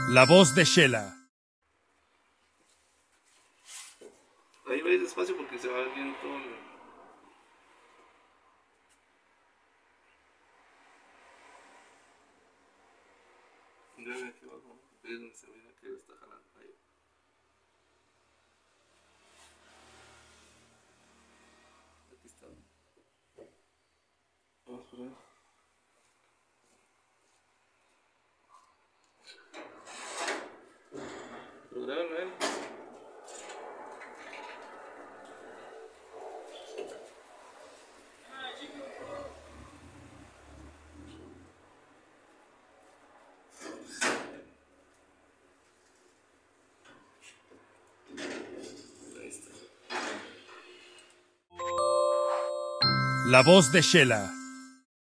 La voz de Shela. Ahí vais despacio porque se va viendo todo. Ya ve aquí abajo. Ahí es donde se mira que está jalando. Ahí. Aquí está. Vamos por ahí. Pero grábalo a él. Ahí está. La voz de Shela.